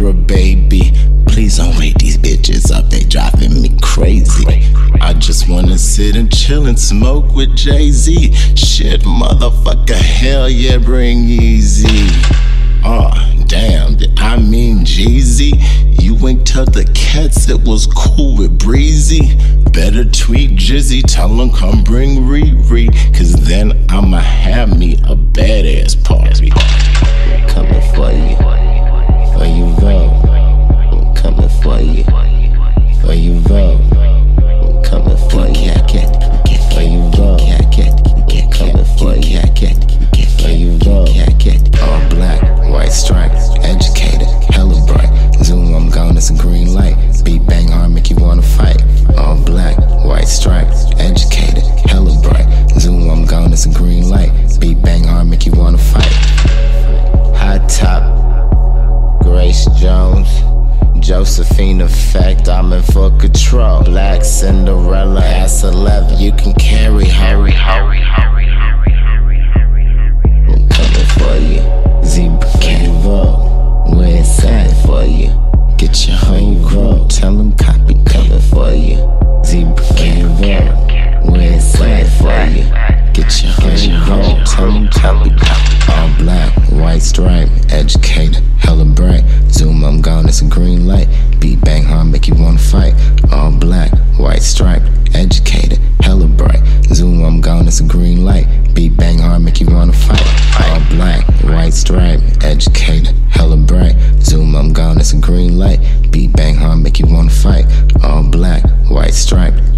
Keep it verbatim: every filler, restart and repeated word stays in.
Libra, baby. Please don't wake these bitches up, they driving me crazy. I just wanna sit and chill and smoke with Jay-Z. Shit, motherfucker, hell yeah, bring easy. Oh, damn, did I mean Jeezy? You ain't tell the cats it was cool with Breezy. Better tweet Jizzy, tell him come bring Riri, cause then I'ma have me a badass party. Coming for you, for you vote. I'm coming for you, for you vote. I'm coming for you, for you vote. Coming for you, for you vote. All black, white stripes, educated, hella bright. Zoom, I'm gone, it's a green light. Beat bang hard, make you wanna fight. All black, white stripes, educated, hella bright. Zoom, I'm gone, it's a green light. Beat bang hard, make you wanna fight. High top, Grace Jones, Josephine effect, I'm in full control. Black Cinderella, ass eleven, you can carry her. I'm coming for you, Zebra can't vote. We're inside for you. Get your whole grow, tell them copy, Coming for you, Zebra can't vote. We're inside for you. Get your whole grow, tell them copy. All black, white stripe, educated, hella bright. Zoom, I'm gone, it's a green light. Beat bang hard, make you wanna fight. All black, white stripe, educated, hella bright. Zoom, I'm gone, it's a green light. Beat bang hard, make you wanna fight. All black, white stripe, educated, hella bright. Zoom, I'm gone, it's a green light. Beat bang hard, make you wanna fight. All black, white stripe,